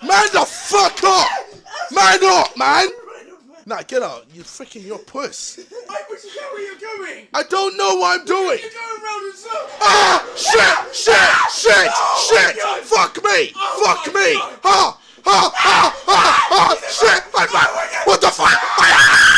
Man the fuck up! Man up, man! Nah, get out. You freaking your puss. Why would you know where you're going? I don't know what I'm doing. You're going round in circles. Ah! Shit! Fuck me! Fuck me! Ha! Shit! What the fuck?